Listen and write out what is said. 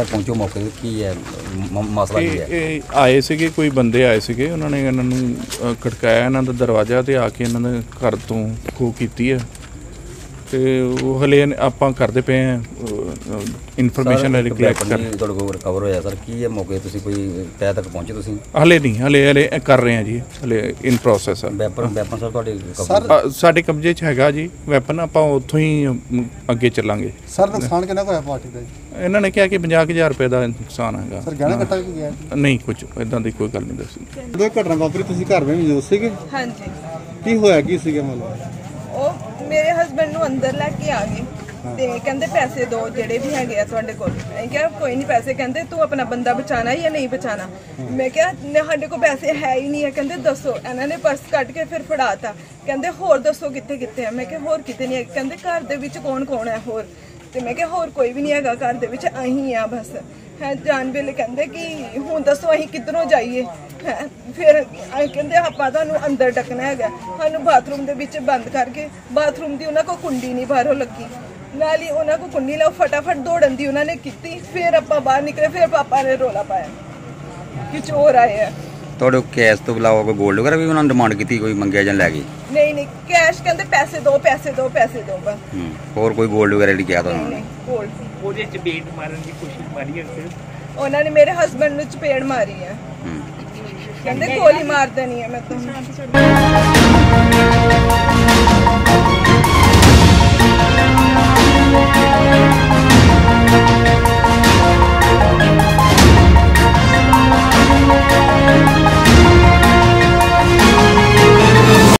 ਸਾਹਿਬ ਪਹੁੰਚੋ ਮੌਕੇ ਤੇ, ਕੀ ਹੈ ਮਸਲਾ ਕੀ ਹੈ? ਇਹ ਆਏ ਸੀਗੇ, ਕੋਈ ਬੰਦੇ ਆਏ ਸੀਗੇ, ਉਹਨਾਂ ਨੇ ਇਹਨਾਂ ਨੂੰ ਖੜਕਾਇਆ ਇਹਨਾਂ ਦਾ ਦਰਵਾਜ਼ਾ ਤੇ ਆ ਕੇ ਇਹਨਾਂ ਦੇ ਘਰ ਤੋਂ ਖੋਹ ਕੀਤੀ ਹੈ ਤੇ ਉਹ ਹਲੇ ਆਪਾਂ ਕਰਦੇ ਪਏ ਹਾਂ ਇਨਫੋਰਮੇਸ਼ਨ ਕਲੈਕਟ ਕਰ। ਤੁਹਾਡੇ ਕੋਲ ਰਿਕਵਰ ਹੋਇਆ ਸਰ, ਕੀ ਹੈ ਮੌਕੇ ਤੁਸੀਂ ਕੋਈ ਤਹਿ ਤੱਕ ਪਹੁੰਚੇ ਤੁਸੀਂ? ਹਲੇ ਨਹੀਂ, ਹਲੇ ਕਰ ਰਹੇ ਹਾਂ ਜੀ, ਹਲੇ ਇਨ ਪ੍ਰੋਸੈਸ ਆ। ਵੈਪਨ ਸਰ ਤੁਹਾਡੇ ਸਾਡੇ ਕਬਜ਼ੇ 'ਚ ਹੈਗਾ ਜੀ ਵੈਪਨ, ਆਪਾਂ ਉੱਥੋਂ ਹੀ ਅੱਗੇ ਚੱਲਾਂਗੇ। ਸਰ ਨੁਕਸਾਨ ਕਿੰਨਾ ਹੋਇਆ ਪਾਰਟੀ ਦਾ ਜੀ? ਇਹਨਾਂ ਨੇ ਕਿਹਾ ਕਿ 50,000 ਰੁਪਏ ਦਾ ਨੁਕਸਾਨ ਹੈਗਾ। ਸਰ ਗਹਿਣਾ ਕੱਟਾ ਵੀ ਗਿਆ? ਨਹੀਂ, ਕੁਝ ਇਦਾਂ ਦੀ ਕੋਈ ਗੱਲ ਨਹੀਂ ਦੱਸੀ। ਜਦੋਂ ਘਟਨਾ ਵਾਪਰੀ ਤੁਸੀਂ ਘਰ ਵਿੱਚ ਮੌਜੂਦ ਸੀਗੇ? ਹਾਂਜੀ। ਕੀ ਹੋਇਆ ਕੀ ਸੀਗਾ ਮਤਲਬ? ਉਹ ਮੇਰੇ ਹਸਬੰਡ ਨੂੰ ਅੰਦਰ ਲੈ ਕੇ ਆ ਗਏ ਤੇ ਕਹਿੰਦੇ ਪੈਸੇ ਦੋ ਜਿਹੜੇ ਵੀ ਹੈਗੇ ਆ ਤੁਹਾਡੇ ਕੋਲ। ਮੈਂ ਕਿਹਾ ਕੋਈ ਨਹੀਂ ਪੈਸੇ, ਕਹਿੰਦੇ ਤੂੰ ਆਪਣਾ ਬੰਦਾ ਬਚਾਣਾ ਜਾਂ ਨਹੀਂ ਬਚਾਣਾ। ਮੈਂ ਕਿਹਾ ਸਾਡੇ ਕੋਲ ਪੈਸੇ ਹੈ ਹੀ ਨਹੀਂ ਹੈ। ਕਹਿੰਦੇ ਦੱਸੋ। ਇਹਨਾਂ ਨੇ ਪਰਸ ਕੱਢ ਕੇ ਫਿਰ ਫੜਾਤਾ। ਕਹਿੰਦੇ ਹੋਰ ਦੱਸੋ ਕਿੱਥੇ ਕਿੱਥੇ ਆ। ਮੈਂ ਕਿਹਾ ਹੋਰ ਕਿਤੇ ਨਹੀਂ ਹੈ। ਕਹਿੰਦੇ ਘਰ ਦੇ ਵਿੱਚ ਕੌਣ ਕੌਣ ਹੈ ਹੋਰ? ਤੇ ਮੈਂ ਕਿਹਾ ਹੋਰ ਕੋਈ ਵੀ ਨਹੀਂ ਹੈਗਾ ਘਰ ਦੇ ਵਿੱਚ, ਅਸੀਂ ਆ ਬਸ। ਹੈ ਜਾਣ ਵੇਲੇ ਕਹਿੰਦੇ ਕਿ ਹੁਣ ਦੱਸੋ ਅਸੀਂ ਕਿੱਧਰੋਂ ਜਾਈਏ। ਫਿਰ ਕਹਿੰਦੇ ਆਪਾਂ ਤੁਹਾਨੂੰ ਅੰਦਰ ਡੱਕਣਾ ਹੈਗਾ। ਸਾਨੂੰ ਬਾਥਰੂਮ ਦੇ ਵਿੱਚ ਬੰਦ ਕਰਕੇ, ਬਾਥਰੂਮ ਦੀ ਉਹਨਾਂ ਕੋਲ ਕੁੰਡੀ ਨਹੀਂ ਬਾਹਰੋਂ ਲੱਗੀ, ਨਾਲ ਹੀ ਉਹਨਾਂ ਕੋਲ ਕੁੰਡੀ ਲਾਓ, ਫਟਾਫਟ ਦੌੜਨ ਦੀ ਉਹਨਾਂ ਨੇ ਕੀਤੀ। ਫਿਰ ਆਪਾਂ ਬਾਹਰ ਨਿਕਲੇ, ਫਿਰ ਪਾਪਾ ਨੇ ਰੋਲਾ ਪਾਇਆ ਕਿ ਚੋਰ ਆਏ ਆ। ਤੁਹਾਡੇ ਕੈਸ਼ ਤੋਂ ਇਲਾਵਾ ਕੋਈ ਗੋਲਡ ਵਗੈਰਾ ਵੀ ਉਹਨਾਂ ਨੇ ਡਿਮਾਂਡ ਕੀਤੀ, ਕੋਈ ਮੰਗਿਆ ਜਾਂ ਲੈ ਗਏ? ਨਹੀਂ ਕੈਸ਼, ਕਹਿੰਦੇ ਪੈਸੇ ਦੋ ਪੈਸੇ ਦੋ ਪੈਸੇ ਦੋ ਬਸ। ਹੋਰ ਕੋਈ ਗੋਲਡ ਵਗੈਰਾ ਨਹੀਂ ਕਿਹਾ ਤੁਹਾਨੂੰ? ਨਹੀਂ ਗੋਲਡ। ਉਹਦੇ ਚਪੇੜ ਮਾਰਨ ਦੀ ਕੋਸ਼ਿਸ਼ ਮਾਰੀ ਹੈ ਉਹਨਾਂ ਨੇ ਮੇਰੇ ਹਸਬੰਡ ਨੂੰ ਚਪੇੜ ਮਾਰੀ ਹੈ। ਕਹਿੰਦੇ ਗੋਲੀ ਮਾਰ ਦੇਣੀ ਹੈ ਮੈਂ ਤੁਹਾਨੂੰ।